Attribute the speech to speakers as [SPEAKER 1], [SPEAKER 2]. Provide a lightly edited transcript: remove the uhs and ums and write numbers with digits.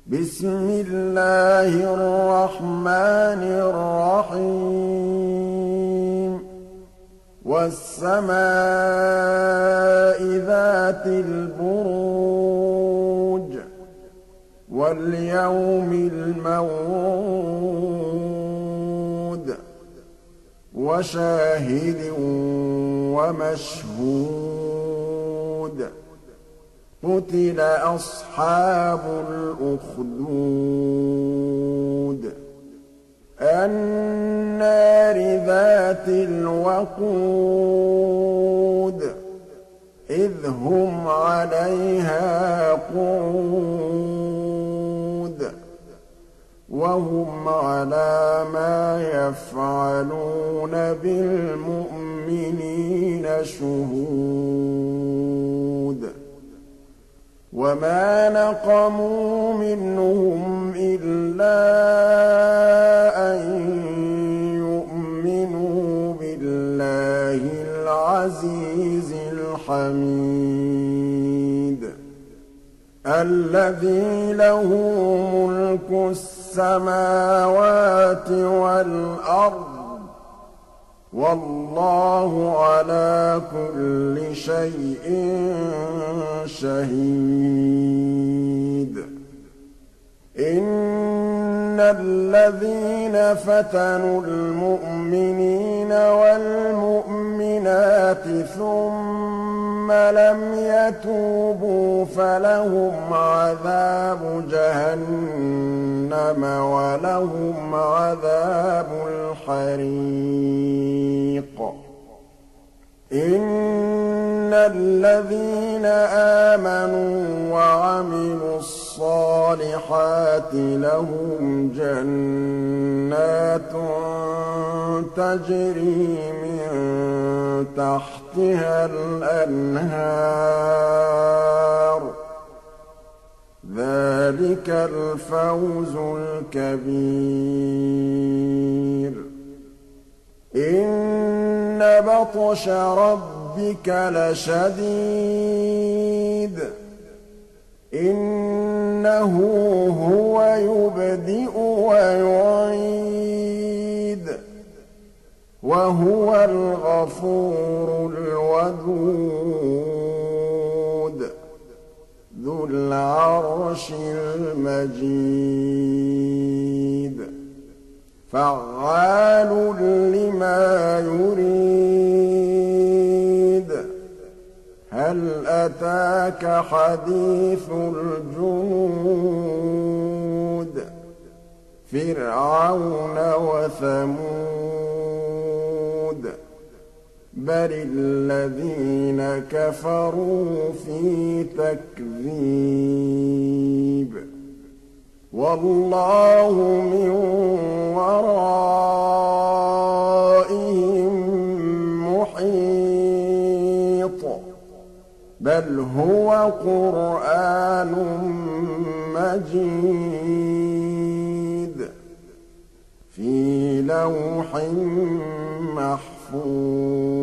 [SPEAKER 1] بسم الله الرحمن الرحيم والسماء ذات البروج واليوم الموعود وشاهد ومشهود قتل أصحاب الأخدود النار ذات الوقود إذ هم عليها قعود وهم على ما يفعلون بالمؤمنين شهود وما نقموا منهم إلا أن يؤمنوا بالله العزيز الحميد الذي له ملك السماوات والأرض والله على كل شيء شهيد إن الذين فتنوا المؤمنين والمؤمنات ثم لم يتوبوا فلهم عذاب جهنم ولهم عذاب الحريق إن الذين آمنوا وعملوا الصالحات لهم جنات تجري من تحتها الأنهار ذلك الفوز الكبير إن بطش ربك لشديد إنه هو يبدئ ويعيد وهو الغفور الودود ذو العرش المجيد فعال لما يريد هل أتاك حديث الجنود فرعون وثمود بل الذين كفروا في تكذيب والله من ورائهم محيط بل هو قرآن مجيد في لوح محفوظ